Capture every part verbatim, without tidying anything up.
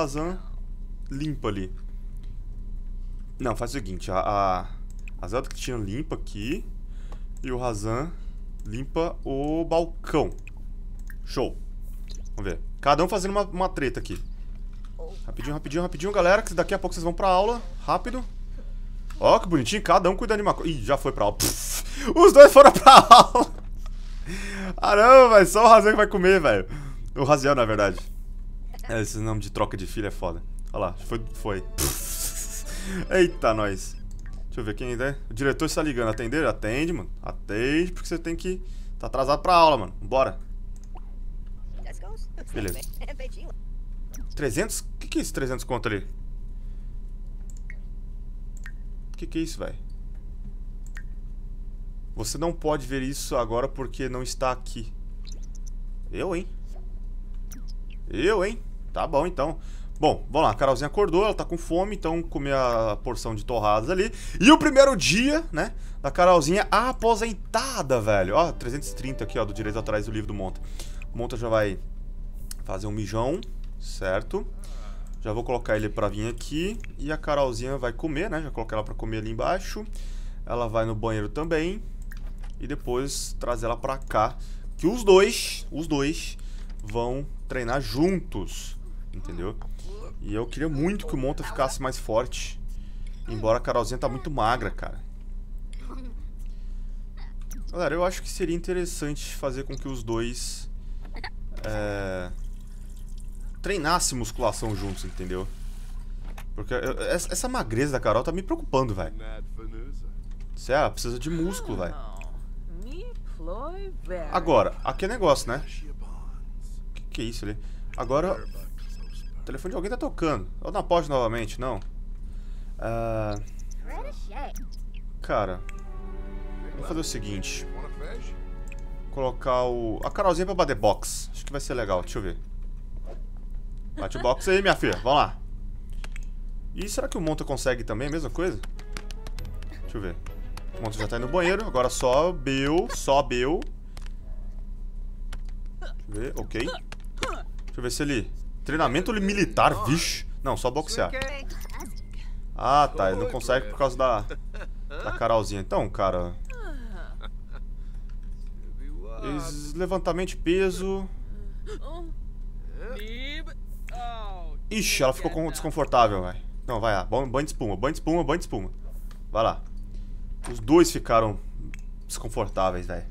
Razan limpa ali. Não, faz o seguinte, a, a, a Zelda Cristina limpa aqui e o Razan limpa o balcão. Show. Vamos ver. Cada um fazendo uma, uma treta aqui. Rapidinho, rapidinho, rapidinho, galera, que daqui a pouco vocês vão pra aula. Rápido. Ó, que bonitinho, cada um cuidando de uma coisa. Ih, já foi pra aula. Pff, os dois foram pra aula. Ah não, velho, só o Razan que vai comer, velho. O Raziel, na verdade. É, esse nome de troca de filho é foda. Olha lá, foi, foi. Eita, nós. Deixa eu ver quem é. O diretor está ligando. Atender? Atende, mano. Atende, porque você tem que... Tá atrasado pra aula, mano. Bora. Beleza. trezentos? O que que é esse trezentos conto ali? O que que é isso, velho? Você não pode ver isso agora porque não está aqui. Eu, hein? Eu, hein? Tá bom, então. Bom, vamos lá, a Carolzinha acordou, ela tá com fome, então comer a porção de torradas ali. E o primeiro dia, né, da Carolzinha aposentada, velho. Ó, trezentos e trinta aqui, ó, do direito atrás do livro do Monta. O Monta já vai fazer um mijão, certo? Já vou colocar ele pra vir aqui. E a Carolzinha vai comer, né, já coloquei ela pra comer ali embaixo. Ela vai no banheiro também. E depois trazer ela pra cá. Que os dois, os dois vão treinar juntos, entendeu? E eu queria muito que o Monta ficasse mais forte. Embora a Carolzinha tá muito magra, cara. Galera, eu acho que seria interessante fazer com que os dois é, treinassem musculação juntos, entendeu? Porque eu, essa magreza da Carol tá me preocupando, velho. Sério, ela precisa de músculo, velho. Agora, aqui é negócio, né? O que, que é isso ali? Agora... O telefone de alguém tá tocando. Ou não pode novamente, não. Uh... Cara, vou fazer o seguinte. Colocar o... A Carolzinha pra bater box. Acho que vai ser legal, deixa eu ver. Bate o box aí, minha filha, vamos lá. E será que o Monta consegue também a mesma coisa? Deixa eu ver. O Monta já tá indo no banheiro, agora só Beu, só Beu. Deixa eu ver, ok. Deixa eu ver se ele... Treinamento militar, vixe. Não, só boxear. Ah, tá, ele não consegue por causa da, da Carolzinha. Então, cara... Levantamento de peso... Ixi, ela ficou desconfortável, velho. Não, vai lá, banho de espuma, banho de espuma, banho de espuma. Vai lá. Os dois ficaram desconfortáveis, velho.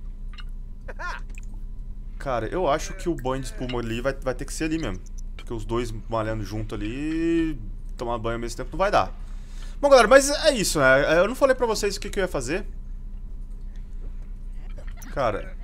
Cara, eu acho que o banho de espuma ali vai, vai ter que ser ali mesmo. Porque os dois malhando junto ali, tomar banho ao mesmo tempo não vai dar. Bom, galera, mas é isso, né? Eu não falei pra vocês o que, que eu ia fazer. Cara,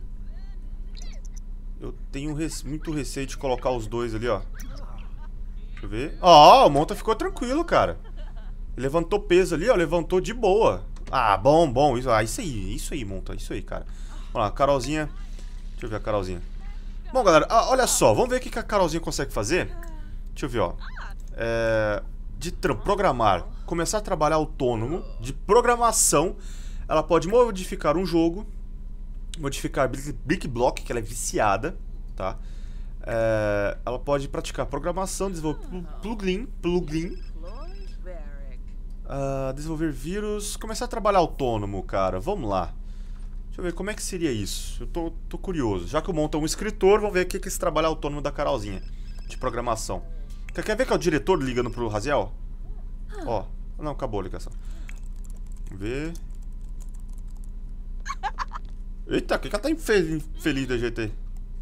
eu tenho rece- muito receio de colocar os dois ali, ó. Deixa eu ver. Ó, o Monta ficou tranquilo, cara. Ele levantou peso ali, ó, levantou de boa. Ah, bom, bom. Isso, ah, isso aí, isso aí, Monta, isso aí, cara. Vamos lá, Carolzinha... Deixa eu ver a Carolzinha. Bom, galera, ah, olha só. Vamos ver o que a Carolzinha consegue fazer. Deixa eu ver, ó. É, de programar. Começar a trabalhar autônomo. De programação. Ela pode modificar um jogo. Modificar Brick Block, que ela é viciada. Tá? É, ela pode praticar programação. Desenvolver plugin. Plugin. Uh, desenvolver vírus. Começar a trabalhar autônomo, cara. Vamos lá. Deixa eu ver, como é que seria isso? Eu tô, tô curioso. Já que eu monto um escritor, vamos ver o que é esse trabalho autônomo da Carolzinha. De programação. Quer, quer ver que é o diretor ligando pro Raziel? Ó. Não, acabou a ligação. Vamos ver. Eita, o que, que ela tá infeliz, infeliz da G T?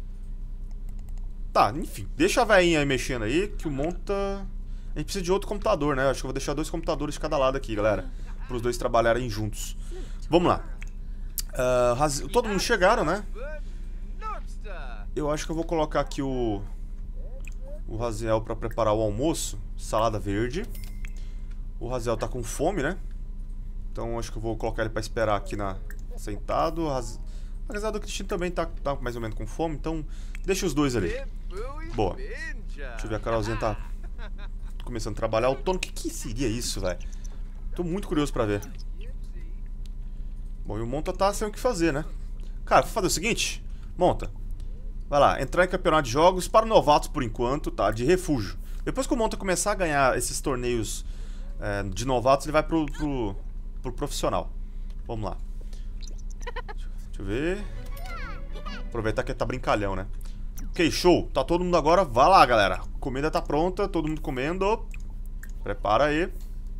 Tá, enfim. Deixa a velhinha aí mexendo aí, que o monta... A gente precisa de outro computador, né? Acho que eu vou deixar dois computadores de cada lado aqui, galera. Para os dois trabalharem juntos. Vamos lá. Uh, Raz... Todo mundo chegaram, né? Eu acho que eu vou colocar aqui o o Raziel para preparar o almoço. Salada verde. O Raziel tá com fome, né? Então acho que eu vou colocar ele para esperar aqui na sentado. O Raz... Apesar do Cristina também tá, tá mais ou menos com fome, então deixa os dois ali. Boa. Deixa eu ver, a Carolzinha tá começando a trabalhar autônomo. O que, que seria isso, velho? Tô muito curioso pra ver. Bom, e o Monta tá sem o que fazer, né? Cara, vou fazer o seguinte. Monta, vai lá, entrar em campeonato de jogos para novatos por enquanto, tá? De refúgio. Depois que o Monta começar a ganhar esses torneios é, de novatos, ele vai pro, pro, pro profissional. Vamos lá. Deixa eu ver. Aproveitar que ele tá brincalhão, né? Ok, show. Tá todo mundo agora. Vai lá, galera. A comida tá pronta, todo mundo comendo. Prepara aí.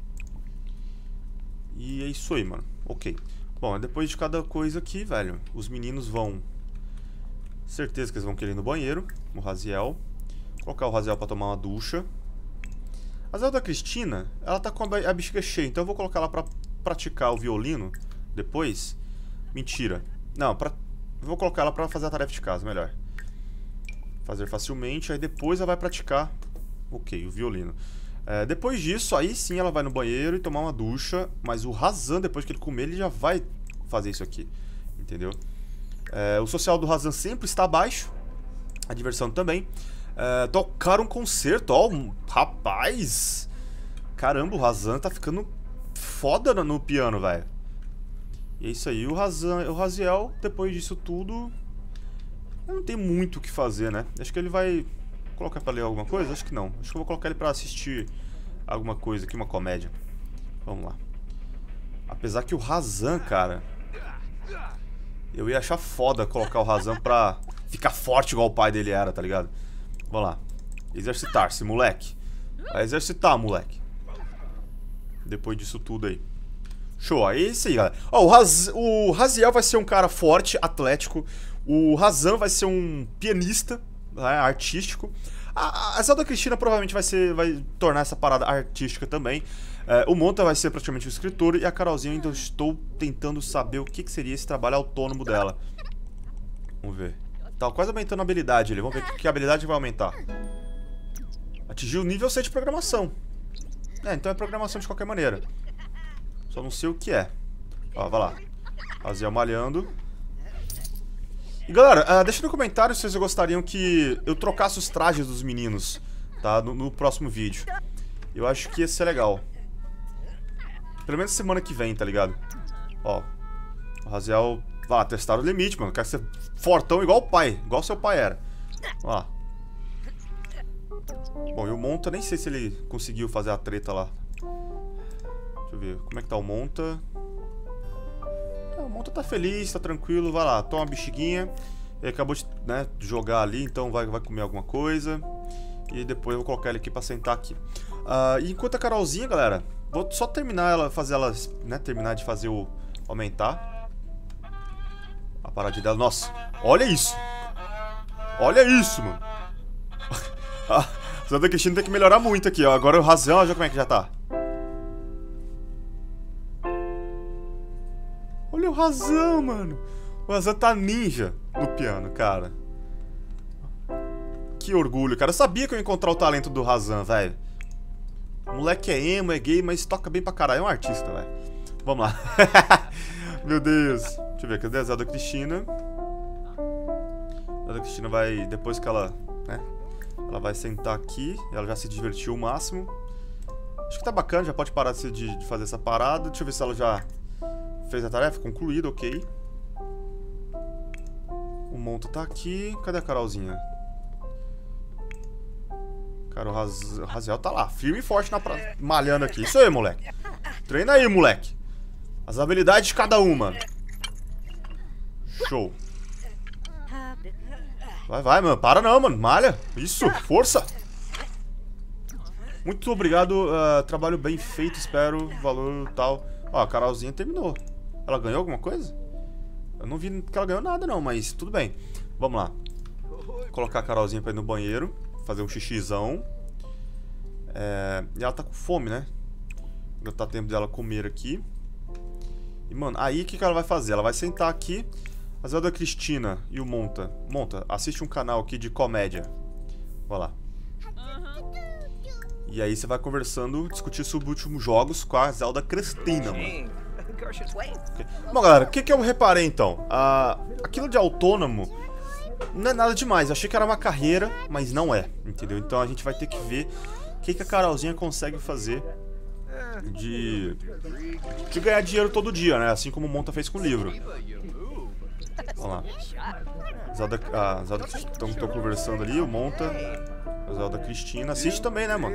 E é isso aí, mano. Ok. Bom, depois de cada coisa aqui, velho, os meninos vão... Certeza que eles vão querer ir no banheiro. O Raziel. Colocar o Raziel pra tomar uma ducha. A Zelda Cristina, ela tá com a bexiga cheia, então eu vou colocar ela pra praticar o violino depois. Mentira. Não, pra... eu vou colocar ela pra fazer a tarefa de casa, melhor. Fazer facilmente, aí depois ela vai praticar, ok, o violino. É, depois disso, aí sim ela vai no banheiro e tomar uma ducha, mas o Razan, depois que ele comer, ele já vai fazer isso aqui, entendeu? É, o social do Razan sempre está baixo, a diversão também. É, tocar um concerto, ó, um, rapaz! Caramba, o Razan tá ficando foda no, no piano, velho. E é isso aí, o Razan, o Raziel, depois disso tudo, eu não tenho muito o que fazer, né? Acho que ele vai colocar pra ler alguma coisa? Acho que não. Acho que eu vou colocar ele pra assistir alguma coisa aqui, uma comédia. Vamos lá. Apesar que o Razan, cara, eu ia achar foda colocar o Razan pra ficar forte igual o pai dele era, tá ligado? Vamos lá. Exercitar-se, moleque. Vai exercitar, moleque. Depois disso tudo aí. Show, é isso aí, galera. Ó, o, Raz... o Raziel vai ser um cara forte, atlético. O Razan vai ser um pianista, né, artístico. A, a Zelda Cristina provavelmente vai ser, vai tornar essa parada artística também. É, o Monta vai ser praticamente o escritor. E a Carolzinha ainda estou tentando saber o que, que seria esse trabalho autônomo dela. Vamos ver. Tá quase aumentando a habilidade ali. Vamos ver que, que habilidade vai aumentar. Atingiu o nível seis de programação. É, então é programação de qualquer maneira. Só não sei o que é. Ó, vai lá. Raziel malhando. E galera, uh, deixa no comentário se vocês gostariam que eu trocasse os trajes dos meninos, tá? No, no próximo vídeo. Eu acho que ia ser legal. Pelo menos semana que vem, tá ligado? Ó. O Raziel... Vai lá, testar o limite, mano. Quer ser fortão igual o pai. Igual seu pai era. Ó lá. Bom, e o Monta, nem sei se ele conseguiu fazer a treta lá. Deixa eu ver. Como é que tá o Monta? Ah, o Monta tá feliz, tá tranquilo. Vai lá, toma uma bexiguinha. Ele acabou de, né, jogar ali, então vai, vai comer alguma coisa. E depois eu vou colocar ele aqui pra sentar aqui. Uh, e enquanto a Carolzinha, galera, vou só terminar ela, fazer ela, né, terminar de fazer o aumentar. A paradinha dela. Nossa, olha isso. Olha isso, mano. A Zelda Cristina tem que melhorar muito aqui, ó. Agora o Razan, olha como é que já tá. Olha o Razan, mano. O Razan tá ninja no piano, cara. Que orgulho, cara. Eu sabia que eu ia encontrar o talento do Razan, velho. O moleque é emo, é gay, mas toca bem pra caralho. É um artista, velho. Vamos lá. Meu Deus. Deixa eu ver, cadê a Zelda Cristina? A Zelda Cristina vai, depois que ela, né, ela vai sentar aqui, ela já se divertiu o máximo. Acho que tá bacana, já pode parar de, de fazer essa parada. Deixa eu ver se ela já fez a tarefa, concluída, ok. O Monta tá aqui, cadê a Carolzinha? Cara, o Raz... Raziel tá lá, firme e forte na pra... malhando aqui. Isso aí, moleque. Treina aí, moleque. As habilidades de cada um, mano. Show. Vai, vai, mano. Para não, mano. Malha. Isso, força. Muito obrigado. Uh, trabalho bem feito, espero. Valor tal. Ó, a Carolzinha terminou. Ela ganhou alguma coisa? Eu não vi que ela ganhou nada, não, mas tudo bem. Vamos lá. Vou colocar a Carolzinha pra ir no banheiro. Fazer um xixizão. É... E ela tá com fome, né? Já tá tempo dela comer aqui. E, mano, aí o que, que ela vai fazer? Ela vai sentar aqui. A Zelda Cristina e o Monta. Monta, assiste um canal aqui de comédia. Vai lá. E aí você vai conversando, discutir sobre os últimos jogos com a Zelda Cristina, mano. Okay. Bom, galera, o que, que eu reparei então? Ah, aquilo de autônomo não é nada demais. Eu achei que era uma carreira, mas não é, entendeu? Então a gente vai ter que ver o que, que a Carolzinha consegue fazer de, de ganhar dinheiro todo dia, né? Assim como o Monta fez com o livro. Vamos lá. Zelda, a Zelda estão conversando ali, o Monta. A Zelda Cristina. Assiste também, né, mano?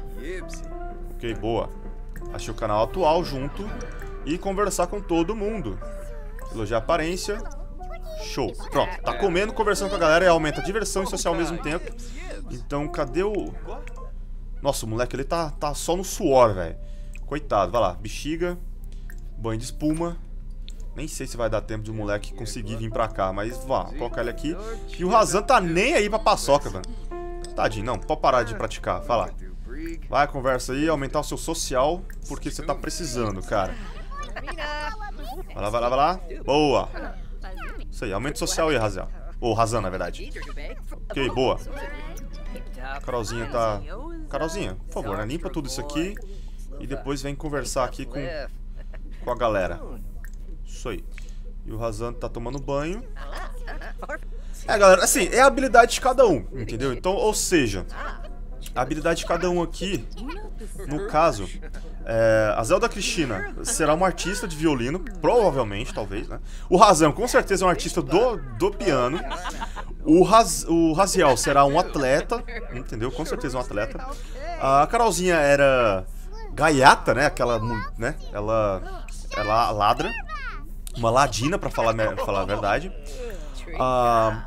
Ok, boa. Achei o canal atual junto. E conversar com todo mundo. Elogiar a aparência. Show. Pronto. Tá comendo, conversando com a galera e aumenta a diversão e social ao mesmo tempo. Então, cadê o... Nossa, o moleque, ele tá, tá só no suor, velho. Coitado. Vai lá. Bexiga. Banho de espuma. Nem sei se vai dar tempo de o moleque conseguir vir pra cá. Mas, vá. Colocar ele aqui. E o Razan tá nem aí pra paçoca, velho. Tadinho. Não, pode parar de praticar. Vai lá. Vai, conversa aí. Aumentar o seu social. Porque você tá precisando, cara. Vai lá, vai lá, vai lá. Boa. Isso aí, aumento social aí, Razan. Ou Razan, na verdade. Ok, boa. Carolzinha tá... Carolzinha, por favor, né? Limpa tudo isso aqui. E depois vem conversar aqui com, com a galera. Isso aí. E o Razan tá tomando banho. É, galera, assim, é a habilidade de cada um, entendeu? Então, ou seja, a habilidade de cada um aqui, no caso, é, a Zelda Cristina será uma artista de violino, provavelmente, talvez, né? O Razan, com certeza, é um artista do, do piano. O, Raz, o Raziel será um atleta, entendeu? Com certeza um atleta. A Carolzinha era gaiata, né? Aquela, né? Ela, ela ladra. Uma ladina, pra falar, falar a verdade. Ah...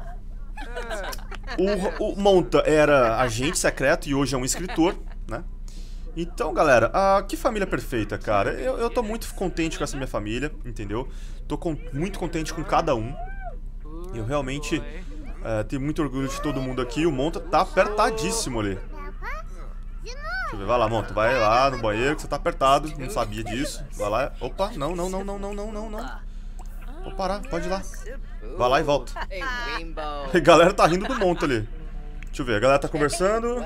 O, o Monta era agente secreto e hoje é um escritor, né? Então, galera, ah, que família perfeita, cara. Eu, eu tô muito contente com essa minha família, entendeu? Tô com, muito contente com cada um. Eu realmente é, tenho muito orgulho de todo mundo aqui. O Monta tá apertadíssimo ali. Deixa eu ver, vai lá, Monta. Vai lá no banheiro que você tá apertado. Não sabia disso. Vai lá. Opa, não, não, não, não, não, não, não, não. Vou parar, pode ir lá. Vai lá e volta. A galera tá rindo do Monta ali. Deixa eu ver, a galera tá conversando.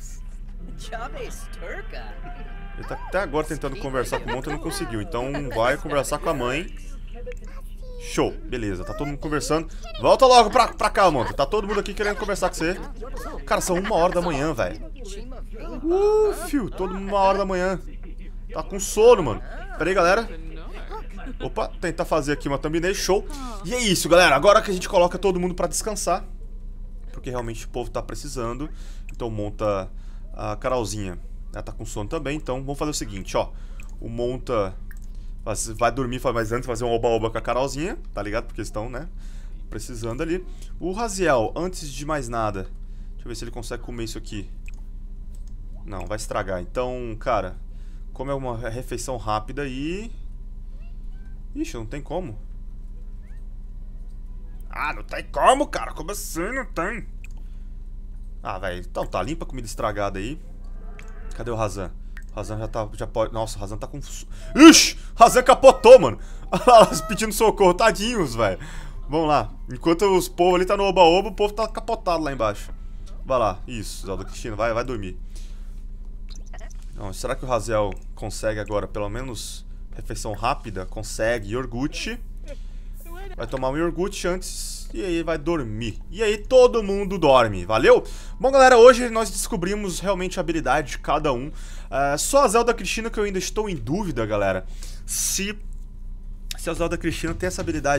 Ele tá até agora tentando conversar com o Monta e não conseguiu. Então vai conversar com a mãe. Show, beleza, tá todo mundo conversando. Volta logo pra, pra cá, Monta. Tá todo mundo aqui querendo conversar com você. Cara, são uma hora da manhã, velho. Uh, fio, todo mundo uma hora da manhã. Tá com sono, mano. Pera aí, galera. Opa, tentar fazer aqui uma thumbnail, show. E é isso, galera, agora que a gente coloca todo mundo pra descansar, porque realmente o povo tá precisando. Então monta a Carolzinha, ela tá com sono também. Então vamos fazer o seguinte, ó. O Monta vai dormir, mas antes fazer um oba-oba com a Carolzinha, tá ligado? Porque eles estão, né, precisando ali. O Raziel, antes de mais nada, deixa eu ver se ele consegue comer isso aqui. Não, vai estragar. Então, cara, como é uma refeição rápida aí... Ixi, não tem como. Ah, não tem como, cara. Como assim não tem? Ah, velho. Então tá, limpa a comida estragada aí. Cadê o Razan? O Razan já tá... Já pode... Nossa, o Razan tá com... Ixi! O Razan capotou, mano. Olha lá, elas pedindo socorro. Tadinhos, velho. Vamos lá. Enquanto os povos ali tá no oba-oba, o povo tá capotado lá embaixo. Vai lá. Isso, Zelda Cristina. Vai, vai dormir. Não, será que o Raziel consegue agora, pelo menos... refeição rápida? Consegue. Iogurte. Vai tomar um iogurte antes e aí vai dormir. E aí todo mundo dorme. Valeu? Bom, galera, hoje nós descobrimos realmente a habilidade de cada um. Uh, só a Zelda Cristina que eu ainda estou em dúvida, galera. Se, se a Zelda Cristina tem essa habilidade